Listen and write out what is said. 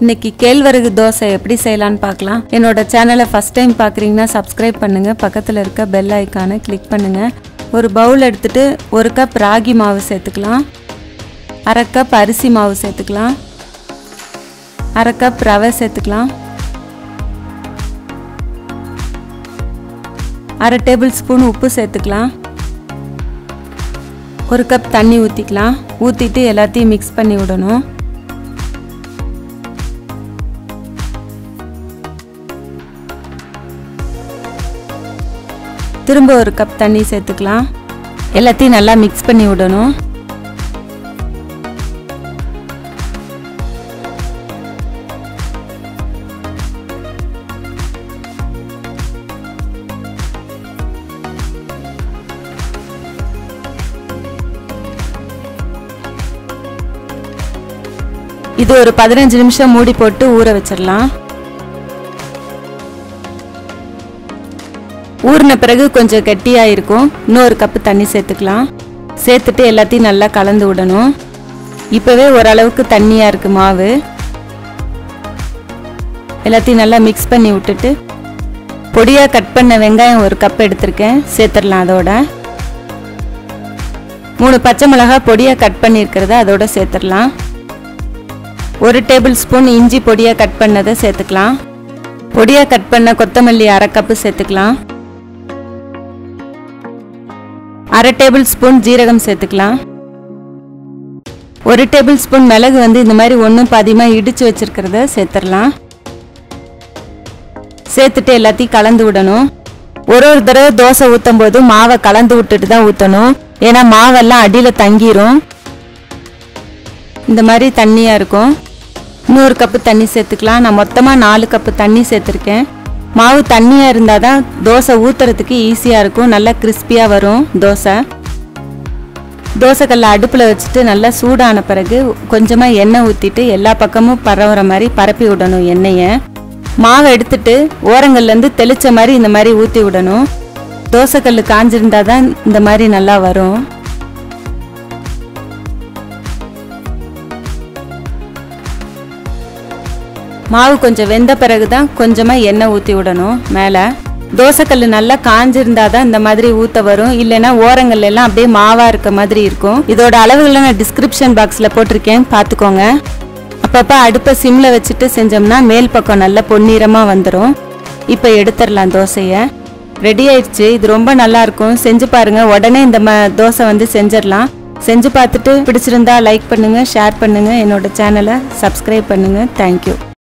இன்னைக்கு கேழ்வரகு தோசை எப்படி செய்யலாம்னு பார்க்கலாம். என்னோட சேனலை ஃபர்ஸ்ட் டைம் பார்க்குறீங்கன்னா சப்ஸ்கிரைப் பண்ணுங்க, பக்கத்தில் இருக்க பெல் ஐக்கானை கிளிக் பண்ணுங்க. ஒரு பவுல் எடுத்துட்டு 1 கப் ராகி மாவு சேர்த்துக்கலாம், 1/2 கப் அரிசி மாவு சேர்த்துக்கலாம், 1/2 கப் ரவை சேர்த்துக்கலாம், 1/2 டேபிள் ஸ்பூன் உப்பு சேர்த்துக்கலாம், 1 கப் தண்ணி ஊற்றிக்கலாம். ஊற்றிட்டு எல்லாத்தையும் மிக்ஸ் பண்ணி விடணும். திரும்ப 1 கப் தண்ணி சேர்த்துக்கலாம். எல்லாத்தையும் நல்லா மிக்ஸ் பண்ணி விடணும். இது ஒரு 15 நிமிஷம் மூடி போட்டு ஊற வச்சிடலாம். ஊறின பிறகு கொஞ்சம் கெட்டியாக இருக்கும். இன்னொரு கப்பு தண்ணி சேர்த்துக்கலாம். சேர்த்துட்டு எல்லாத்தையும் நல்லா கலந்து விடணும். இப்போவே ஓரளவுக்கு தண்ணியாக இருக்குது மாவு. எல்லாத்தையும் நல்லா மிக்ஸ் பண்ணி விட்டுட்டு பொடியாக கட் பண்ண வெங்காயம் 1 கப் எடுத்திருக்கேன், சேர்த்துடலாம். அதோட 3 பச்சை மிளகாய் பொடியாக கட் பண்ணியிருக்கிறத அதோட சேர்த்துடலாம். 1 டேபிள் ஸ்பூன் இஞ்சி பொடியாக கட் பண்ணதை சேர்த்துக்கலாம். பொடியாக கட் பண்ண கொத்தமல்லி 1/2 கப்பு சேர்த்துக்கலாம். 1/2 டேபிள் ஸ்பூன் ஜீரகம் சேர்த்துக்கலாம். 1 டேபிள் ஸ்பூன் மிளகு இந்த மாதிரி 1 பாதியமாக இடித்து வச்சிருக்கிறத சேர்த்துடலாம். சேர்த்துட்டு எல்லாத்தையும் கலந்து விடணும். ஒரு தடவை தோசை ஊற்றும் போது மாவை கலந்து விட்டுட்டு தான் ஊற்றணும், ஏன்னா மாவெல்லாம் அடியில் தங்கிரும். இந்த மாதிரி தண்ணியாக இருக்கும். இன்னொரு கப்பு தண்ணி சேர்த்துக்கலாம். நான் மொத்தமாக 4 கப்பு தண்ணி சேர்த்துருக்கேன். மாவு தண்ணியாக இருந்தால் தான் தோசை ஊற்றுறதுக்கு ஈஸியாக இருக்கும், நல்லா கிறிஸ்பியாக வரும் தோசை. தோசைக்கல்லை அடுப்பில் வச்சுட்டு நல்லா சூடான பிறகு கொஞ்சமாக எண்ணெய் ஊற்றிட்டு எல்லா பக்கமும் பரவுற மாதிரி பரப்பி விடணும் எண்ணெயை. மாவை எடுத்துட்டு ஓரங்கள்லேருந்து தெளித்த மாதிரி இந்த மாதிரி ஊற்றி விடணும். தோசைக்கல் காஞ்சிருந்தால் தான் இந்த மாதிரி நல்லா வரும். மாவு கொஞ்சம் வெந்த பிறகு தான் கொஞ்சமாக எண்ணெய் ஊற்றி விடணும் மேலே. தோசைக்கல் நல்லா காஞ்சிருந்தா தான் இந்த மாதிரி ஊற்ற வரும், இல்லைன்னா ஓரங்கள்ல எல்லாம் அப்படியே மாவாக இருக்க மாதிரி இருக்கும். இதோட அளவுகளை நான் டிஸ்கிரிப்ஷன் பாக்ஸில் போட்டிருக்கேன், பார்த்துக்கோங்க. அப்பப்போ அடுப்பை சிம்மில் வச்சுட்டு செஞ்சோம்னா மேல் பக்கம் நல்லா பொன்னிறமாக வந்துடும். இப்போ எடுத்துடலாம் தோசையை. ரெடி ஆயிடுச்சு. இது ரொம்ப நல்லாயிருக்கும், செஞ்சு பாருங்கள். உடனே இந்த தோசை செஞ்சிடலாம். செஞ்சு பார்த்துட்டு பிடிச்சிருந்தா லைக் பண்ணுங்கள், ஷேர் பண்ணுங்கள், என்னோட சேனலை சப்ஸ்கிரைப் பண்ணுங்கள். தேங்க்யூ.